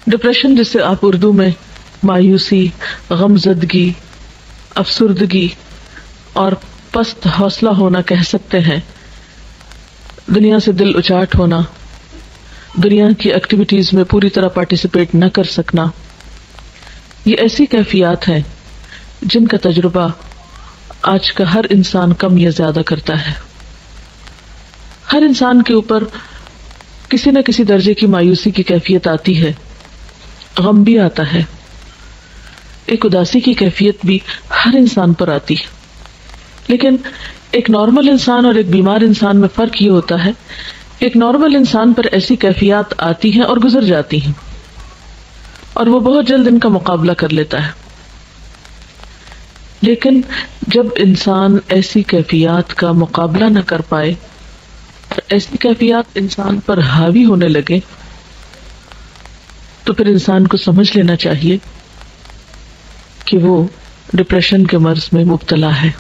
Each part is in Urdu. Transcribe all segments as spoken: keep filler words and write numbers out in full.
ڈپریشن جسے آپ اردو میں مایوسی، غمزدگی، افسردگی اور پست حوصلہ ہونا کہہ سکتے ہیں، دنیا سے دل اچاٹ ہونا، دنیا کی ایکٹیویٹیز میں پوری طرح پارٹیسپیٹ نہ کر سکنا، یہ ایسی کیفیات ہیں جن کا تجربہ آج کا ہر انسان کم یا زیادہ کرتا ہے۔ ہر انسان کے اوپر کسی نہ کسی درجے کی مایوسی کی کیفیت آتی ہے، غم بھی آتا ہے، ایک اداسی کی کیفیت بھی ہر انسان پر آتی ہے۔ لیکن ایک نارمل انسان اور ایک بیمار انسان میں فرق یہ ہوتا ہے، ایک نارمل انسان پر ایسی کیفیات آتی ہیں اور گزر جاتی ہیں، اور وہ بہت جلد ان کا مقابلہ کر لیتا ہے۔ لیکن جب انسان ایسی کیفیات کا مقابلہ نہ کر پائے اور ایسی کیفیات انسان پر حاوی ہونے لگے تو پھر انسان کو سمجھ لینا چاہیے کہ وہ ڈپریشن کے مرض میں مبتلا ہے۔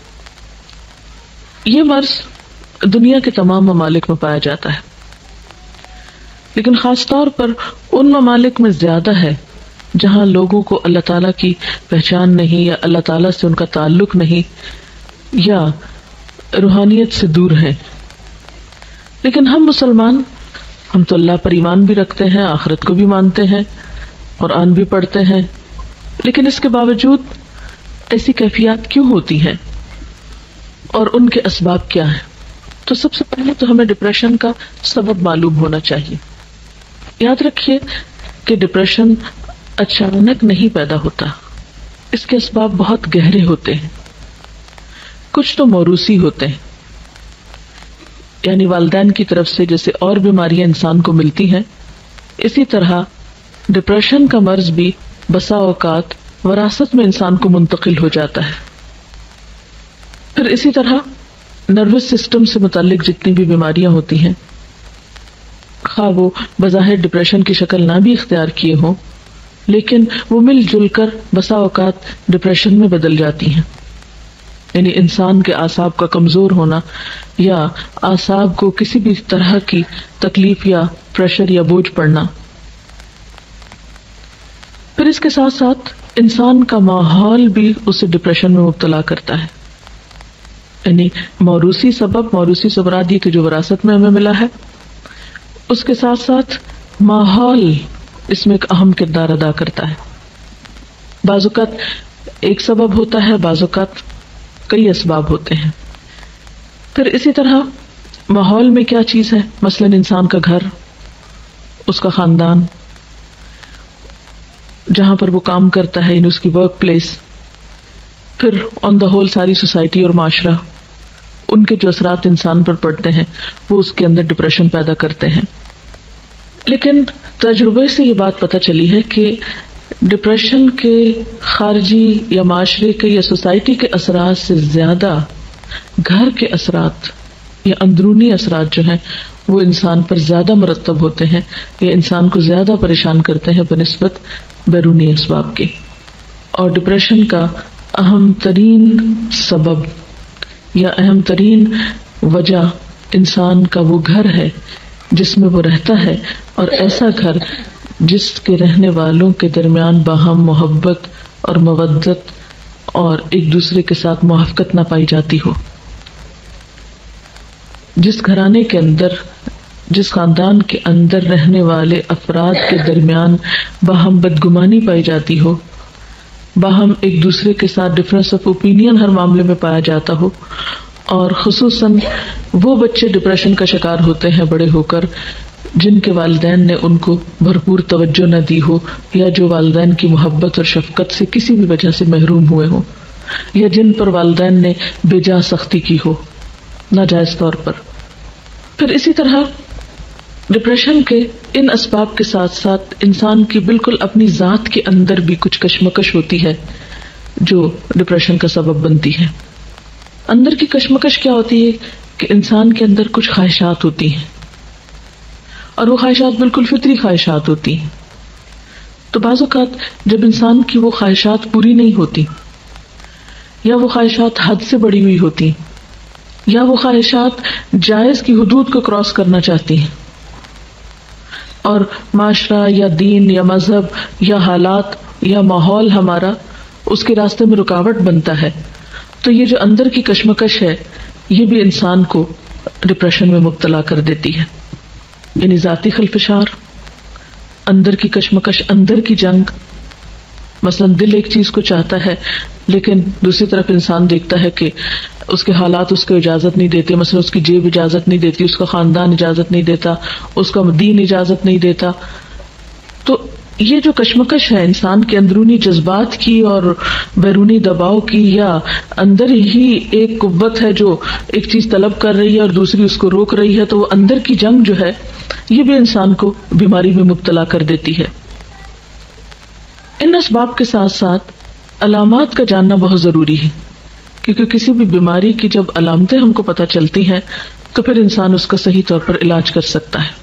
یہ مرض دنیا کے تمام ممالک میں پایا جاتا ہے، لیکن خاص طور پر ان ممالک میں زیادہ ہے جہاں لوگوں کو اللہ تعالیٰ کی پہچان نہیں، یا اللہ تعالیٰ سے ان کا تعلق نہیں، یا روحانیت سے دور ہیں۔ لیکن ہم مسلمان، ہم تو اللہ پر ایمان بھی رکھتے ہیں، آخرت کو بھی مانتے ہیں، قرآن بھی پڑھتے ہیں، لیکن اس کے باوجود ایسی کیفیات کیوں ہوتی ہیں اور ان کے اسباب کیا ہیں؟ تو سب سے پہلے تو ہمیں ڈپریشن کا سبب معلوم ہونا چاہیے۔ یاد رکھیے کہ ڈپریشن اچانک نہیں پیدا ہوتا، اس کے اسباب بہت گہرے ہوتے ہیں۔ کچھ تو موروثی ہوتے ہیں، یعنی والدین کی طرف سے جیسے اور بیماریاں انسان کو ملتی ہیں، اسی طرح ڈپریشن کا مرض بھی بسا اوقات وراثت میں انسان کو منتقل ہو جاتا ہے۔ پھر اسی طرح نروس سسٹم سے متعلق جتنی بھی بیماریاں ہوتی ہیں، خواہ وہ بظاہر ڈپریشن کی شکل نہ بھی اختیار کیے ہوں، لیکن وہ مل جل کر بسا اوقات ڈپریشن میں بدل جاتی ہیں۔ یعنی انسان کے اعصاب کا کمزور ہونا، یا اعصاب کو کسی بھی طرح کی تکلیف یا پریشر یا بوجھ پڑنا۔ پھر اس کے ساتھ ساتھ انسان کا ماحول بھی اسے ڈپریشن میں مبتلا کرتا ہے۔ یعنی موروثی سبب، موروثی سے مراد یہ کہ جو وراثت میں ہمیں ملا ہے، اس کے ساتھ ساتھ ماحول اس میں ایک اہم کردار ادا کرتا ہے۔ بعض اوقات ایک سبب ہوتا ہے، بعض اوقات کئی اسباب ہوتے ہیں۔ پھر اسی طرح ماحول میں کیا چیز ہے، مثلا انسان کا گھر، اس کا خاندان، جہاں پر وہ کام کرتا ہے، یعنی اس کی ورک پلیس، پھر آن دا ہول ساری سوسائٹی اور معاشرہ، ان کے جو اثرات انسان پر پڑتے ہیں وہ اس کے اندر ڈپریشن پیدا کرتے ہیں۔ لیکن تجربے سے یہ بات پتہ چلی ہے کہ ڈپریشن کے خارجی یا معاشرے کے یا سوسائٹی کے اثرات سے زیادہ گھر کے اثرات یا اندرونی اثرات جو ہیں وہ انسان پر زیادہ مرتب ہوتے ہیں، یا انسان کو زیادہ پریشان کرتے ہیں بنسبت بیرونی اسباب کے۔ اور ڈپریشن کا اہم ترین سبب یا اہم ترین وجہ انسان کا وہ گھر ہے جس میں وہ رہتا ہے، اور ایسا گھر جس کے رہنے والوں کے درمیان باہم محبت اور مودت اور ایک دوسرے کے ساتھ موافقت نہ پائی جاتی ہو، جس گھرانے کے اندر، جس خاندان کے اندر رہنے والے افراد کے درمیان باہم بدگمانی پائی جاتی ہو، باہم ایک دوسرے کے ساتھ ڈفرینس آف اوپینین ہر معاملے میں پایا جاتا ہو، اور خصوصاً وہ بچے ڈپریشن کا شکار ہوتے ہیں بڑے ہو کر جن کے والدین نے ان کو بھرپور توجہ نہ دی ہو، یا جو والدین کی محبت اور شفقت سے کسی بھی وجہ سے محروم ہوئے ہوں، یا جن پر والدین نے بے جا سختی کی ہو ناجائز طور پر۔ پھر اسی طرح ڈپریشن کے ان اسباب کے ساتھ ساتھ انسان کی بالکل اپنی ذات کے اندر بھی کچھ کشمکش ہوتی ہے جو ڈپریشن کا سبب بنتی ہے۔ اندر کی کشمکش کیا ہوتی ہے کہ انسان کے اندر کچھ خواہشات ہوتی ہیں، اور وہ خواہشات بالکل فطری خواہشات ہوتی ہیں۔ تو بعض اوقات جب انسان کی وہ خواہشات پوری نہیں ہوتی، یا وہ خواہشات حد سے بڑی ہوئی ہوتی، یا وہ خواہشات جائز کی حدود کو کراس کرنا چاہتی ہیں، اور معاشرہ یا دین یا مذہب یا حالات یا ماحول ہمارا اس کے راستے میں رکاوٹ بنتا ہے، تو یہ جو اندر کی کشمکش ہے یہ بھی انسان کو ڈپریشن میں مبتلا کر دیتی ہے. یعنی ذاتی خلفشار، اندر کی کشمکش، اندر کی جنگ. مثلا دل ایک چیز کو چاہتا ہے لیکن دوسری طرف انسان دیکھتا ہے کہ اس کے حالات اس کو اجازت نہیں دیتے، مثلا اس کی جیب اجازت نہیں دیتی، اس کا خاندان اجازت نہیں دیتا، اس کا دین اجازت نہیں دیتا. تو یہ جو کشمکش ہے انسان کے اندرونی جذبات کی اور بیرونی دباؤ کی، یا اندر ہی ایک قوت ہے جو ایک چیز طلب کر رہی ہے اور دوسری اس کو روک رہی ہے، تو وہ اندر کی جنگ جو ہے یہ بھی انسان کو بیماری میں مبتلا کر دیتی ہے. ان اسباب کے ساتھ ساتھ علامات کا جاننا بہت ضروری ہے، کیونکہ کسی بھی بیماری کی جب علامتیں ہم کو پتہ چلتی ہیں تو پھر انسان اس کا صحیح طور پر علاج کر سکتا ہے.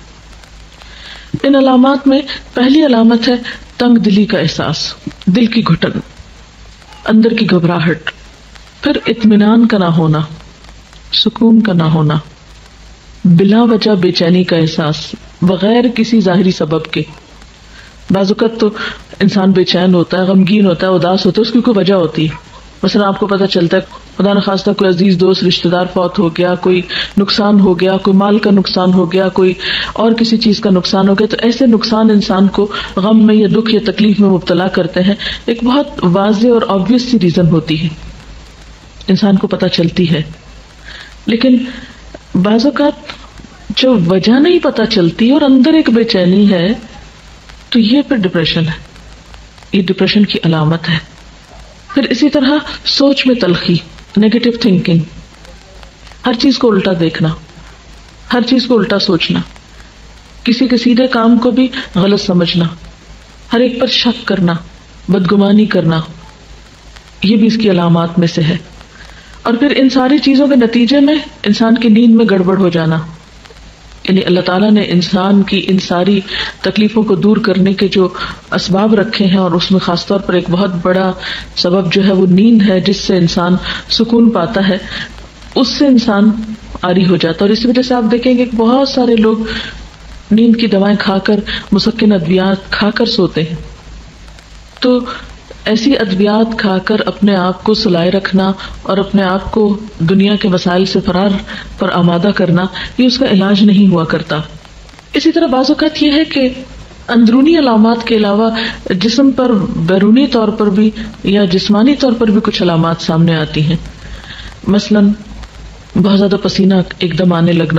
ان علامات میں پہلی علامت ہے تنگ دلی کا احساس، دل کی گھٹن، اندر کی گھبراہٹ، پھر اطمینان کا نہ ہونا، سکون کا نہ ہونا، بلا وجہ بے چینی کا احساس بغیر کسی ظاہری سبب کے. بعض اوقات تو انسان بے چین ہوتا ہے، غمگین ہوتا ہے، اداس ہوتا ہے، اس کی کوئی وجہ ہوتی ہے. مثلا آپ کو پتہ چلتا ہے خدا نخواستہ کوئی عزیز دوست رشتہ دار فوت ہو گیا، کوئی نقصان ہو گیا، کوئی مال کا نقصان ہو گیا، کوئی اور کسی چیز کا نقصان ہو گیا. تو ایسے نقصان انسان کو غم میں یا دکھ یا تکلیف میں مبتلا کرتے ہیں. ایک بہت واضح اور آبویس سی ریزن ہوتی ہے، انسان کو پتہ چلتی ہے. لیکن بعض اوقات جو وجہ نہیں پتہ چلتی اور اندر ایک بے چینی ہے تو یہ پھر ڈپریشن ہے، یہ ڈپریشن کی علامت ہے. پھر اسی طرح سوچ میں تلخی، نیگیٹو تھنکنگ، ہر چیز کو الٹا دیکھنا، ہر چیز کو الٹا سوچنا، کسی کے سیدھے کام کو بھی غلط سمجھنا، ہر ایک پر شک کرنا، بدگمانی کرنا، یہ بھی اس کی علامات میں سے ہے. اور پھر ان ساری چیزوں کے نتیجے میں انسان کی نیند میں گڑبڑ ہو جانا. یعنی اللہ تعالیٰ نے انسان کی ان ساری تکلیفوں کو دور کرنے کے جو اسباب رکھے ہیں، اور اس میں خاص طور پر ایک بہت بڑا سبب جو ہے وہ نیند ہے، جس سے انسان سکون پاتا ہے، اس سے انسان عاری ہو جاتا ہے. اور اس وجہ سے آپ دیکھیں گے کہ بہت سارے لوگ نیند کی دوائیں کھا کر، مسکن ادویات کھا کر سوتے ہیں. تو ایسی ادویات کھا کر اپنے آپ کو سلائے رکھنا اور اپنے آپ کو دنیا کے وسائل سے فرار پر آمادہ کرنا، یہ اس کا علاج نہیں ہوا کرتا. اسی طرح بعض اوقات یہ ہے کہ اندرونی علامات کے علاوہ جسم پر بیرونی طور پر بھی یا جسمانی طور پر بھی کچھ علامات سامنے آتی ہیں. مثلا بہت زیادہ پسینہ ایک دم آنے لگنا،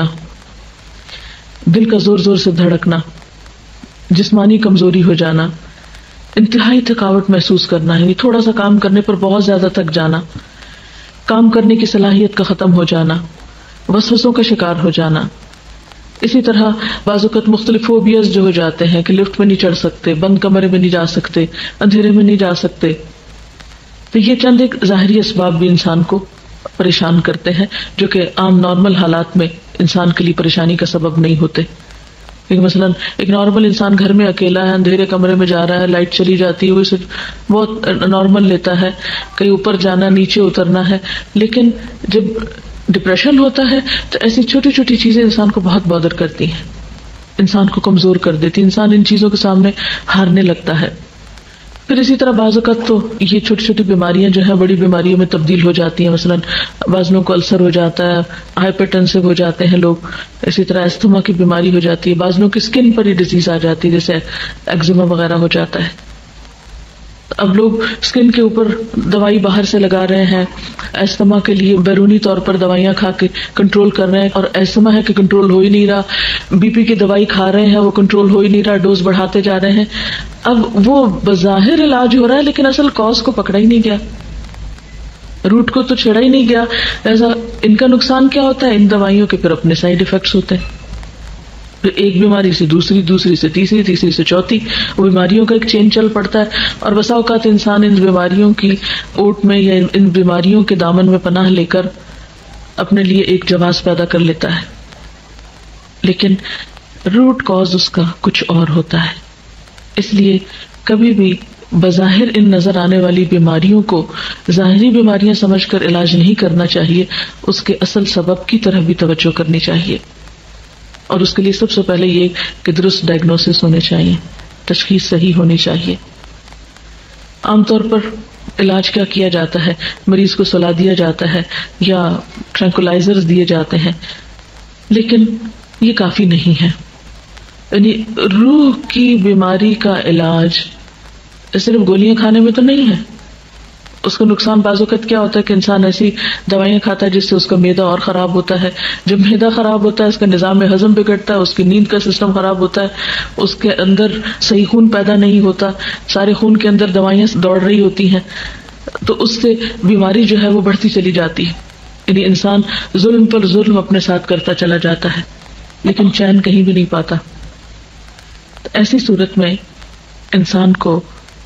دل کا زور زور سے دھڑکنا، جسمانی کمزوری ہو جانا، انتہائی تھکاوٹ محسوس کرنا، یعنی تھوڑا سا کام کرنے پر بہت زیادہ تھک جانا، کام کرنے کی صلاحیت کا ختم ہو جانا، وسوسوں کا شکار ہو جانا. اسی طرح بعض اوقات مختلف فوبیاز جو ہو جاتے ہیں کہ لفٹ میں نہیں چڑھ سکتے، بند کمرے میں نہیں جا سکتے، اندھیرے میں نہیں جا سکتے. تو یہ چند ایک ظاہری اسباب بھی انسان کو پریشان کرتے ہیں، جو کہ عام نارمل حالات میں انسان کے لیے پریشانی کا سبب نہیں ہوتے. ایک مثلا ایک نارمل انسان گھر میں اکیلا ہے، اندھیرے کمرے میں جا رہا ہے، لائٹ چلی جاتی ہے، وہ اسے بہت نارمل لیتا ہے، کہیں اوپر جانا، نیچے اترنا ہے. لیکن جب ڈپریشن ہوتا ہے تو ایسی چھوٹی چھوٹی چیزیں انسان کو بہت بادر کرتی ہیں، انسان کو کمزور کر دیتی، انسان ان چیزوں کے سامنے ہارنے لگتا ہے. پھر اسی طرح بعض اوقات تو یہ چھوٹی چھوٹی بیماریاں جو ہیں بڑی بیماریوں میں تبدیل ہو جاتی ہیں. مثلا بعض لوگوں کو السر ہو جاتا ہے، ہائپر ٹینسو ہو جاتے ہیں لوگ. اسی طرح استھما کی بیماری ہو جاتی ہے، بعض لوگوں کی اسکن پر ہی ڈیزیز آ جاتی ہے، جیسے ایگزیما وغیرہ ہو جاتا ہے. اب لوگ اسکن کے اوپر دوائی باہر سے لگا رہے ہیں، استھما کے لیے بیرونی طور پر دوائیاں کھا کے کنٹرول کر رہے ہیں، اور استھما ہے کہ کنٹرول ہو ہی نہیں رہا. بی پی کی دوائی کھا رہے ہیں، وہ کنٹرول ہو ہی نہیں رہا، ڈوز بڑھاتے جا رہے ہیں. اب وہ بظاہر علاج ہو رہا ہے لیکن اصل کاز کو پکڑا ہی نہیں گیا، روٹ کو تو چھیڑا ہی نہیں گیا. ایسا ان کا نقصان کیا ہوتا ہے؟ ان دوائیوں کے پھر اپنے سائیڈ ایفیکٹس ہوتے ہیں. پھر ایک بیماری سے دوسری، دوسری سے تیسری، تیسری سے چوتھی، وہ بیماریوں کا ایک چین چل پڑتا ہے. اور بسا اوقات انسان ان بیماریوں کی اوٹ میں یا ان بیماریوں کے دامن میں پناہ لے کر اپنے لیے ایک جواز پیدا کر لیتا ہے، لیکن روٹ کاز اس کا کچھ اور ہوتا ہے. اس لیے کبھی بھی بظاہر ان نظر آنے والی بیماریوں کو ظاہری بیماریاں سمجھ کر علاج نہیں کرنا چاہیے، اس کے اصل سبب کی طرف بھی توجہ کرنی چاہیے. اور اس کے لیے سب سے پہلے یہ کہ درست ڈائگنوسس ہونے چاہیے، تشخیص صحیح ہونی چاہیے۔ عام طور پر علاج کیا کیا جاتا ہے؟ مریض کو سلا دیا جاتا ہے یا ٹرینکولائزرز دیے جاتے ہیں، لیکن یہ کافی نہیں ہے۔ یعنی روح کی بیماری کا علاج صرف گولیاں کھانے میں تو نہیں ہے۔ اس کا نقصان بعض اوقات کیا ہوتا ہے کہ انسان ایسی دوائیاں کھاتا ہے جس سے اس کا معدہ اور خراب ہوتا ہے۔ جب معدہ خراب ہوتا ہے اس کا نظام ہضم بگڑتا ہے، اس کی نیند کا سسٹم خراب ہوتا ہے، اس کے اندر صحیح خون پیدا نہیں ہوتا، سارے خون کے اندر دوائیاں دوڑ رہی ہوتی ہیں، تو اس سے بیماری جو ہے وہ بڑھتی چلی جاتی ہے۔ یعنی انسان ظلم پر ظلم اپنے ساتھ کرتا چلا جاتا ہے لیکن چین کہیں بھی نہیں پاتا۔ تو ایسی صورت میں انسان کو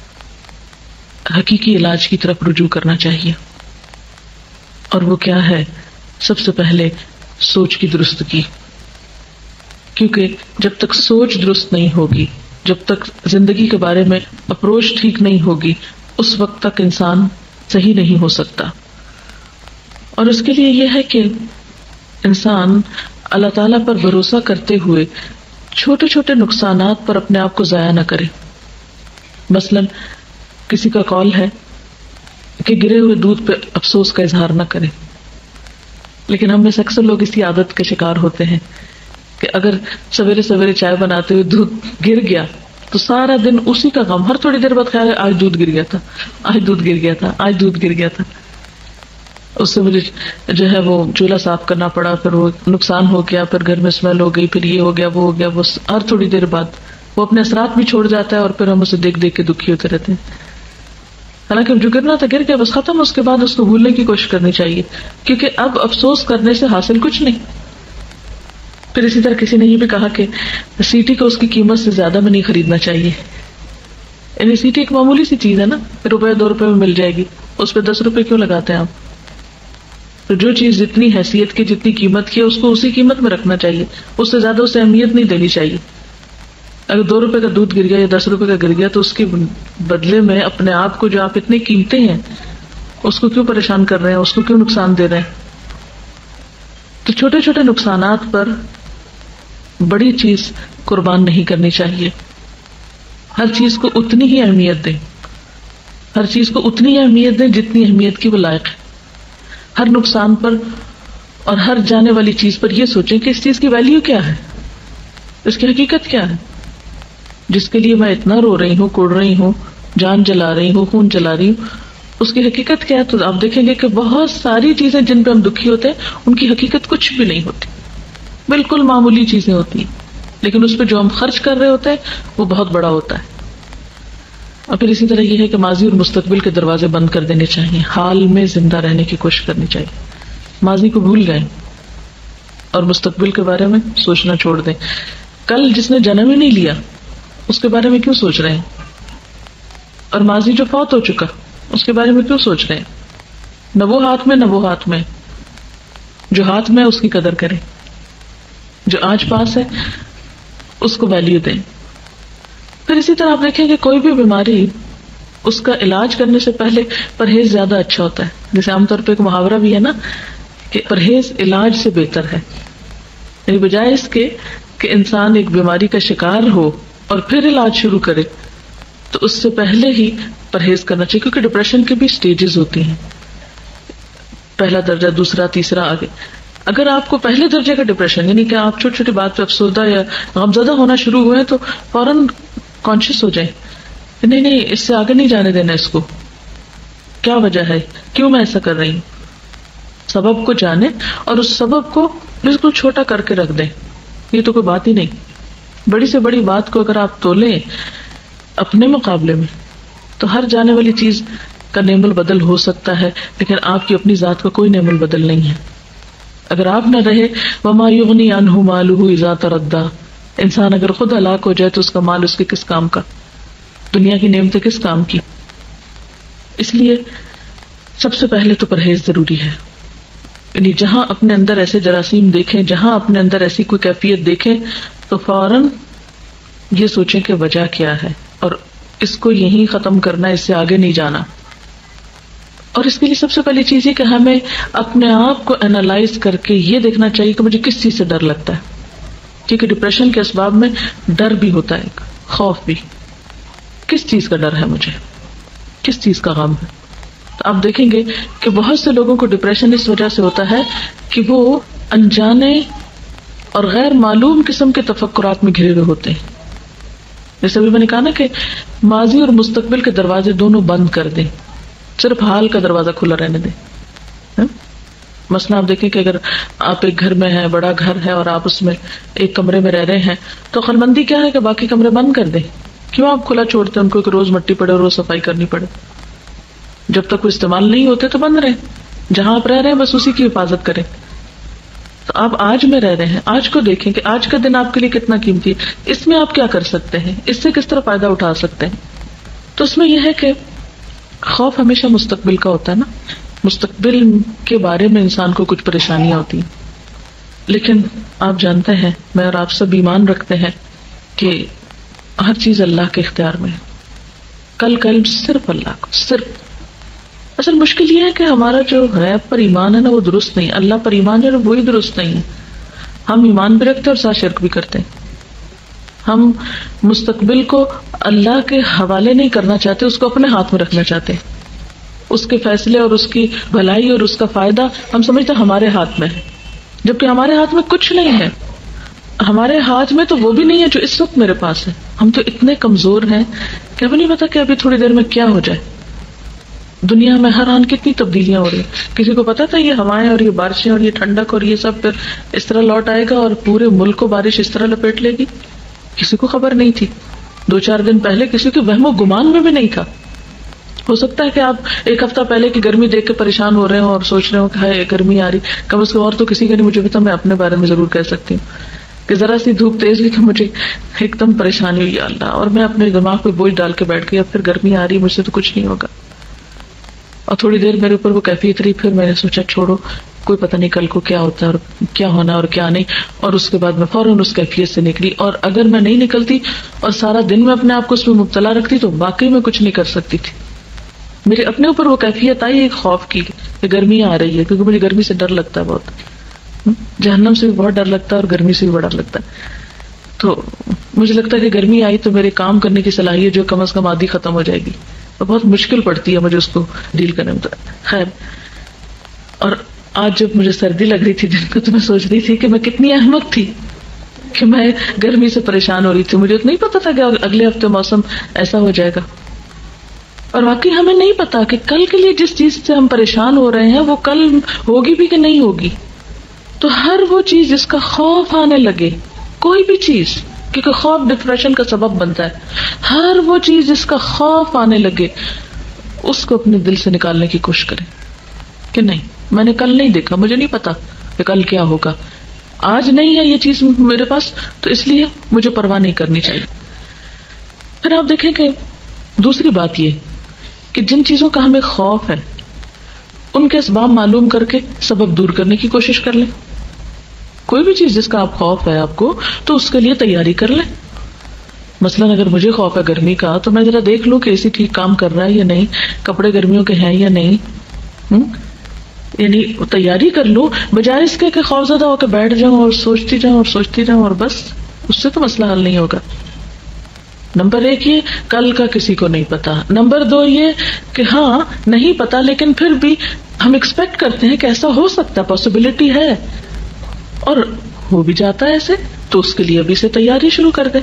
حقیقی علاج کی طرف رجوع کرنا چاہیے، اور وہ کیا ہے؟ سب سے پہلے سوچ کی درستگی، کیونکہ جب تک سوچ درست نہیں ہوگی، جب تک زندگی کے بارے میں اپروچ ٹھیک نہیں ہوگی، اس وقت تک انسان صحیح نہیں ہو سکتا۔ اور اس کے لیے یہ ہے کہ انسان اللہ تعالیٰ پر بھروسہ کرتے ہوئے چھوٹے چھوٹے نقصانات پر اپنے آپ کو ضائع نہ کرے۔ مثلاً کسی کا کال ہے کہ گرے ہوئے دودھ پہ افسوس کا اظہار نہ کرے، لیکن ہم میں سے اکثر لوگ اسی عادت کے شکار ہوتے ہیں کہ اگر سویرے سویرے چائے بناتے ہوئے دودھ گر گیا تو سارا دن اسی کا غم، ہر تھوڑی دیر بعد خیال ہے آج دودھ گر گیا تھا، آج دودھ گر گیا تھا، آج دودھ گر گیا تھا، اس سے مجھے جو ہے وہ چولہا صاف کرنا پڑا، پھر وہ نقصان ہو گیا، پھر گھر میں اسمیل ہو گئی، پھر یہ ہو گیا وہ ہو گیا۔ وہ ہر تھوڑی دیر بعد وہ اپنے اثرات بھی چھوڑ جاتا ہے اور پھر ہم اسے دیکھ دیکھ کے دکھی ہوتے رہتے ہیں۔ حالانکہ جو گرنا تھا گر گیا، بس ختم، اس کے بعد اس کو بھولنے کی کوشش کرنی چاہیے، کیونکہ اب افسوس کرنے سے حاصل کچھ نہیں۔ پھر اسی طرح کسی نے یہ بھی کہا کہ سیٹی کو اس کی قیمت سے زیادہ میں نہیں خریدنا چاہیے۔ یعنی سیٹی ایک معمولی سی چیز ہے نا، روپے دو روپے میں مل جائے گی، اس پہ دس روپے کیوں لگاتے ہیں آپ؟ تو جو چیز جتنی حیثیت کی، جتنی قیمت کی ہے، اس کو اسی قیمت میں رکھنا چاہیے، اس سے زیادہ اسے اہمیت نہیں دینی چاہیے۔ اگر دو روپے کا دودھ گر گیا یا دس روپے کا گر گیا تو اس کے بدلے میں اپنے آپ کو جو آپ اتنے قیمتے ہیں اس کو کیوں پریشان کر رہے ہیں، اس کو کیوں نقصان دے رہے ہیں؟ تو چھوٹے چھوٹے نقصانات پر بڑی چیز قربان نہیں کرنی چاہیے۔ ہر چیز کو اتنی ہی اہمیت دیں، ہر چیز کو اتنی ہی اہمیت دیں جتنی اہمیت کی وہ لائق ہے۔ ہر نقصان پر اور ہر جانے والی چیز پر یہ سوچیں کہ اس چیز کی ویلیو کیا ہے، اس کی حقیقت کیا ہے، جس کے لیے میں اتنا رو رہی ہوں، کوڑ رہی ہوں، جان جلا رہی ہوں، خون جلا رہی ہوں، اس کی حقیقت کیا ہے؟ تو آپ دیکھیں گے کہ بہت ساری چیزیں جن پہ ہم دکھی ہوتے ہیں ان کی حقیقت کچھ بھی نہیں ہوتی، بالکل معمولی چیزیں ہوتی ہیں، لیکن اس پہ جو ہم خرچ کر رہے ہوتے ہیں وہ بہت بڑا ہوتا ہے۔ اور پھر اسی طرح یہ ہے کہ ماضی اور مستقبل کے دروازے بند کر دینے چاہیے، حال میں زندہ رہنے کی کوشش کرنی چاہیے۔ ماضی کو بھول گئے اور مستقبل کے بارے میں سوچنا چھوڑ دیں۔ کل جس نے جنم ہی نہیں لیا اس کے بارے میں کیوں سوچ رہے ہیں، اور ماضی جو فوت ہو چکا اس کے بارے میں کیوں سوچ رہے ہیں؟ نہ وہ ہاتھ میں نہ وہ ہاتھ میں، جو ہاتھ میں اس کی قدر کریں، جو آج پاس ہے اس کو ویلیو دیں۔ پھر اسی طرح آپ دیکھیں کہ کوئی بھی بیماری اس کا علاج کرنے سے پہلے پرہیز زیادہ اچھا ہوتا ہے۔ جیسے عام طور پہ ایک محاورہ بھی ہے نا کہ پرہیز علاج سے بہتر ہے، یعنی بجائے اس کے کہ انسان ایک بیماری کا شکار ہو اور پھر علاج شروع کرے تو اس سے پہلے ہی پرہیز کرنا چاہیے، کیونکہ ڈپریشن کے بھی سٹیجز ہوتی ہیں، پہلا درجہ، دوسرا، تیسرا، آگے۔ اگر آپ کو پہلے درجے کا ڈپریشن یعنی کہ آپ چھوٹی چھوٹی بات پہ افسردہ یا غمزدہ ہونا شروع ہوئے تو فوراً کانشیس ہو جائیں، نہیں نہیں اس سے آگے نہیں جانے دینا، اس کو کیا وجہ ہے، کیوں میں ایسا کر رہی ہوں، سبب کو جانیں اور اس سبب کو بالکل چھوٹا کر کے رکھ دیں، یہ تو کوئی بات ہی نہیں۔ بڑی سے بڑی بات کو اگر آپ تولیں اپنے مقابلے میں تو ہر جانے والی چیز کا نعم البدل ہو سکتا ہے، لیکن آپ کی اپنی ذات کا کوئی نعم البدل نہیں ہے۔ اگر آپ نہ رہے وما یغنی عنہ مالہ اذا تردی، انسان اگر خود ہلاک ہو جائے تو اس کا مال اس کے کس کام کا، دنیا کی نعمتیں کس کام کی؟ اس لیے سب سے پہلے تو پرہیز ضروری ہے، یعنی جہاں اپنے اندر ایسے جراثیم دیکھیں، جہاں اپنے اندر ایسی کوئی کیفیت دیکھیں تو فوراً یہ سوچیں کہ وجہ کیا ہے اور اس کو یہیں ختم کرنا، اس سے آگے نہیں جانا۔ اور اس کے لیے سب سے پہلی چیز یہ کہ ہمیں اپنے آپ کو اینالائز کر کے یہ دیکھنا چاہیے کہ مجھے کس چیز سے ڈر لگتا ہے، کیونکہ ڈپریشن کے اسباب میں ڈر بھی ہوتا ہے، خوف بھی. کس چیز کا ڈر ہے مجھے، کس چیز کا غم ہے؟ تو آپ دیکھیں گے کہ بہت سے لوگوں کو ڈپریشن اس وجہ سے ہوتا ہے کہ وہ انجانے اور غیر معلوم قسم کے تفکرات میں گھرے ہوئے ہوتے ہیں. جیسے ابھی میں نے کہا نا کہ ماضی اور مستقبل کے دروازے دونوں بند کر دیں، صرف حال کا دروازہ کھلا رہنے دیں. مثلا آپ دیکھیں کہ اگر آپ ایک گھر میں ہیں، بڑا گھر ہے، اور آپ اس میں ایک کمرے میں رہ رہے ہیں، تو عقل مندی کیا ہے کہ باقی کمرے بند کر دیں. کیوں آپ کھلا چھوڑتے ہیں ان کو کہ روز مٹی پڑے اور روز صفائی کرنی پڑے؟ جب تک وہ استعمال نہیں ہوتے تو بند رہیں. جہاں آپ رہ رہے ہیں بس اسی کی حفاظت کریں. تو آپ آج میں رہ رہے ہیں، آج کو دیکھیں کہ آج کا دن آپ کے لیے کتنا قیمتی ہے، اس میں آپ کیا کر سکتے ہیں، اس سے کس طرح فائدہ اٹھا سکتے ہیں. تو اس میں یہ ہے کہ خوف ہمیشہ مستقبل کا ہوتا ہے نا، مستقبل کے بارے میں انسان کو کچھ پریشانیاں ہوتی ہیں. لیکن آپ جانتے ہیں، میں اور آپ سب ایمان رکھتے ہیں کہ ہر چیز اللہ کے اختیار میں ہے. کل کا علم صرف اللہ کو، صرف. اصل مشکل یہ ہے کہ ہمارا جو غیب پر ایمان ہے نا وہ درست نہیں، اللہ پر ایمان ہے وہی درست نہیں ہے. ہم ایمان بھی رکھتے ہیں اور ساتھ شرک بھی کرتے ہیں. ہم مستقبل کو اللہ کے حوالے نہیں کرنا چاہتے، اس کو اپنے ہاتھ میں رکھنا چاہتے ہیں. اس کے فیصلے اور اس کی بھلائی اور اس کا فائدہ ہم سمجھتے ہیں ہمارے ہاتھ میں ہے، جبکہ ہمارے ہاتھ میں کچھ نہیں ہے. ہمارے ہاتھ میں تو وہ بھی نہیں ہے جو اس وقت میرے پاس ہے. ہم تو اتنے کمزور ہیں کہ ابھی نہیں پتا کہ ابھی تھوڑی دیر میں کیا ہو جائے. دنیا میں ہر آن کتنی تبدیلیاں ہو رہی ہیں. کسی کو پتا تھا یہ ہوائیں اور یہ بارشیں اور یہ ٹھنڈک اور یہ سب پھر اس طرح لوٹ آئے گا اور پورے ملک کو بارش اس طرح لپیٹ لے گی؟ کسی کو خبر نہیں تھی. دو چار دن پہلے کسی کے وہم و گمان میں بھی نہیں تھا. ہو سکتا ہے کہ آپ ایک ہفتہ پہلے کی گرمی دیکھ کے پریشان ہو رہے ہوں اور سوچ رہے ہوں کہ ہائے گرمی آ رہی. کم از کم اور تو کسی کا نہیں مجھے پتا، میں اپنے بارے میں ضرور کہہ سکتی ہوں کہ ذرا سی دھوپ تیز ہوئی تو مجھے ایک دم پریشانی ہوئی، اللہ، اور میں اپنے دماغ پہ بوجھ ڈال کے بیٹھ گئی اب پھر گرمی آ رہی مجھ سے تو کچھ نہیں ہوگا. اور تھوڑی دیر میرے اوپر وہ کیفیت رہی، پھر میں نے سوچا چھوڑو، کوئی پتہ نہیں کل کو کیا ہوتا ہے اور کیا ہونا اور کیا نہیں. اور اس کے بعد میں فوراً اس کیفیت سے نکلی. اور اگر میں نہیں نکلتی اور سارا دن میں اپنے آپ کو اس میں مبتلا رکھتی تو واقعی میں کچھ نہیں کر سکتی تھی. میرے اپنے اوپر وہ کیفیت آئی ایک خوف کی کہ گرمی آ رہی ہے، کیونکہ مجھے گرمی سے ڈر لگتا ہے بہت. جہنم سے بھی بہت ڈر لگتا ہے اور گرمی سے بھی بڑا ڈر لگتا ہے. تو مجھے لگتا ہے کہ گرمی آئی تو میرے کام کرنے کی صلاحیت جو کم از کم آدھی ختم ہو جائے گی، اور بہت مشکل پڑتی ہے مجھے اس کو ڈیل کرنے میں. خیر، اور آج جب مجھے سردی لگ رہی تھی دن کو تو میں سوچ رہی تھی کہ میں کتنی احمق تھی کہ میں گرمی سے پریشان ہو رہی تھی. مجھے نہیں پتا تھا کہ اگلے ہفتے موسم ایسا ہو جائے گا. اور واقعی ہمیں نہیں پتا کہ کل کے لیے جس چیز سے ہم پریشان ہو رہے ہیں وہ کل ہوگی بھی کہ نہیں ہوگی. تو ہر وہ چیز جس کا خوف آنے لگے، کوئی بھی چیز، کیونکہ خوف ڈپریشن کا سبب بنتا ہے، ہر وہ چیز جس کا خوف آنے لگے اس کو اپنے دل سے نکالنے کی کوشش کریں کہ نہیں، میں نے کل نہیں دیکھا، مجھے نہیں پتا کہ کل کیا ہوگا. آج نہیں ہے یہ چیز میرے پاس تو اس لیے مجھے پرواہ نہیں کرنی چاہیے. پھر آپ دیکھیں کہ دوسری بات یہ کہ جن چیزوں کا ہمیں خوف ہے ان کے اسباب معلوم کر کے سبب دور کرنے کی کوشش کر لیں. کوئی بھی چیز جس کا آپ خوف ہے آپ کو تو اس کے لیے تیاری کر لیں. مثلا اگر مجھے خوف ہے گرمی کا تو میں ذرا دیکھ لوں کہ اے سی ٹھیک کام کر رہا ہے یا نہیں، کپڑے گرمیوں کے ہیں یا نہیں، ہم؟ یعنی تیاری کر لوں بجائے اس کے کہ خوف زدہ ہو کے بیٹھ جاؤں اور سوچتی جاؤں اور سوچتی جاؤں اور بس. اس سے تو مسئلہ حل نہیں ہوگا. نمبر ایک یہ کل کا کسی کو نہیں پتا. نمبر دو یہ کہ ہاں نہیں پتا لیکن پھر بھی ہم ایکسپیکٹ کرتے ہیں کہ ایسا ہو سکتا ہے، پاسبلٹی ہے اور ہو بھی جاتا ہے ایسے، تو اس کے لیے ابھی سے تیاری شروع کر دیں،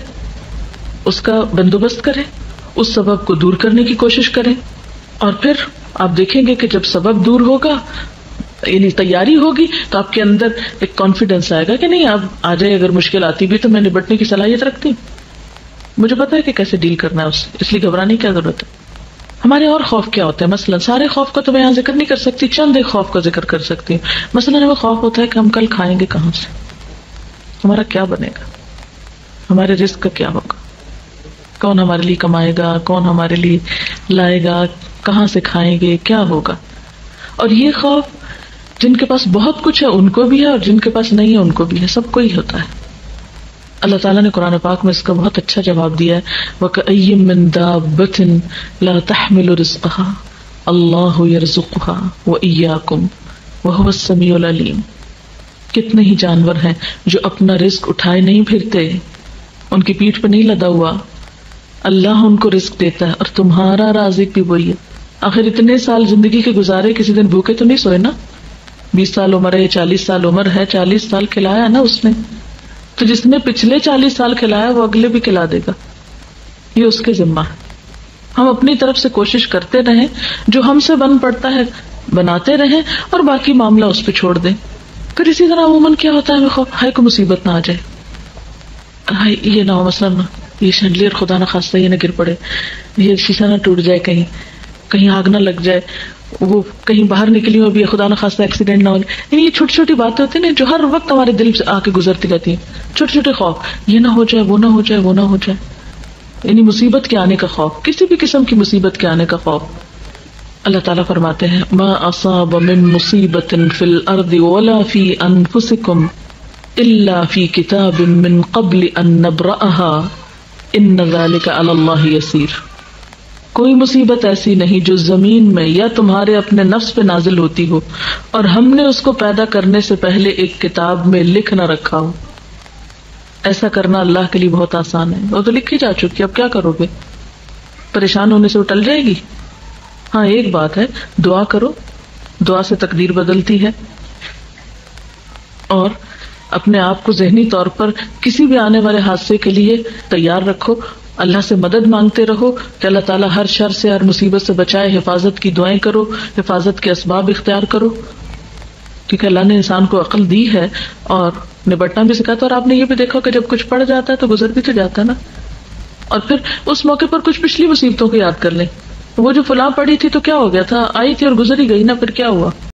اس کا بندوبست کریں، اس سبب کو دور کرنے کی کوشش کریں. اور پھر آپ دیکھیں گے کہ جب سبب دور ہوگا یعنی تیاری ہوگی تو آپ کے اندر ایک کانفیڈنس آئے گا کہ نہیں اب آ جائے، اگر مشکل آتی بھی تو میں نبٹنے کی صلاحیت رکھتی ہوں، مجھے پتا ہے کہ کیسے ڈیل کرنا ہے اس سے، اس لیے گھبرانے کی کیا ضرورت ہے. ہمارے اور خوف کیا ہوتے ہیں؟ مثلا سارے خوف کا تو میں یہاں ذکر نہیں کر سکتی، چند ایک خوف کا ذکر کر سکتی ہوں. مثلا ہمیں خوف ہوتا ہے کہ ہم کل کھائیں گے کہاں سے، ہمارا کیا بنے گا، ہمارے رزق کا کیا ہوگا، کون ہمارے لیے کمائے گا، کون ہمارے لیے لائے گا، کہاں سے کھائیں گے، کیا ہوگا. اور یہ خوف جن کے پاس بہت کچھ ہے ان کو بھی ہے اور جن کے پاس نہیں ہے ان کو بھی ہے، سب کو ہی ہوتا ہے. اللہ تعالیٰ نے قرآن پاک میں اس کا بہت اچھا جواب دیا ہے، وَكَأَيٍّ مِّن دَابَّةٍ لَا تَحْمِلُ رِزْقَهَا اللَّهُ يَرْزُقُهَا وَإِيَّاكُمْ وَهُوَ السَّمِيعُ الْعَلِيمُ. کتنے ہی جانور ہیں جو اپنا رزق اٹھائے نہیں پھرتے، ان کی پیٹھ پہ نہیں لدا ہوا، اللہ ان کو رزق دیتا ہے، اور تمہارا رازق بھی وہی ہے۔ آخر اتنے سال زندگی کے گزارے، کسی دن بھوکے تو نہیں سوئے نا؟ بیس سال عمر ہے، چالیس سال عمر ہے، چالیس سال کھلایا نا اس نے، تو جس نے پچھلے چالیس سال کھلایا وہ اگلے بھی کھلا دے گا، یہ اس کے ذمہ ہے۔ ہم اپنی طرف سے کوشش کرتے رہیں، جو ہم سے بن پڑتا ہے بناتے رہیں، اور باقی معاملہ اس پہ چھوڑ دیں۔ پھر اسی طرح عموماً کیا ہوتا ہے، خوف ہائے کوئی مصیبت نہ آ جائے، ہائے یہ نہ ہو، مثلاً یہ شنڈلیئر خدا نہ خواستہ یہ نہ گر پڑے، یہ شیشہ نہ ٹوٹ جائے، کہیں کہیں آگ نہ لگ جائے، وہ کہیں باہر نکلی ہو بھی خدا نہ خواستہ ایکسیڈنٹ نہ ہو جائے۔ یعنی یہ چھوٹی چھوٹی باتیں ہوتی ہیں جو ہر وقت ہمارے دل سے آ کے گزرتی رہتی ہیں، چھوٹے چھوٹے خوف، یہ نہ ہو جائے، وہ نہ ہو جائے، وہ نہ ہو جائے، یعنی مصیبت کے آنے کا خوف، کسی بھی قسم کی مصیبت کے آنے کا خوف۔ اللہ تعالیٰ فرماتے ہیں ما اصاب من مصیبت فی الارض ولا فی انفسکم الا فی کتاب من قبل ان نبرأها ان ذلک علی اللہ یسیر۔ کوئی مصیبت ایسی نہیں جو زمین میں یا تمہارے اپنے نفس پہ نازل ہوتی ہو اور ہم نے اس کو پیدا کرنے سے پہلے ایک کتاب میں لکھ نہ رکھا ہو۔ ایسا کرنا اللہ کے لیے بہت آسان ہے، وہ تو لکھی جا چکی، اب کیا کرو گے؟ پریشان ہونے سے وہ ٹل جائے گی؟ ہاں ایک بات ہے، دعا کرو، دعا سے تقدیر بدلتی ہے، اور اپنے آپ کو ذہنی طور پر کسی بھی آنے والے حادثے کے لیے تیار رکھو، اللہ سے مدد مانگتے رہو کہ اللہ تعالیٰ ہر شر سے، ہر مصیبت سے بچائے، حفاظت کی دعائیں کرو، حفاظت کے اسباب اختیار کرو، کیونکہ اللہ نے انسان کو عقل دی ہے اور نبٹنا بھی سکھاتا، اور آپ نے یہ بھی دیکھا کہ جب کچھ پڑ جاتا ہے تو گزر بھی تو جاتا ہے نا۔ اور پھر اس موقع پر کچھ پچھلی مصیبتوں کو یاد کر لیں، وہ جو فلاں پڑی تھی تو کیا ہو گیا تھا، آئی تھی اور گزر ہی گئی نا، پھر کیا ہوا؟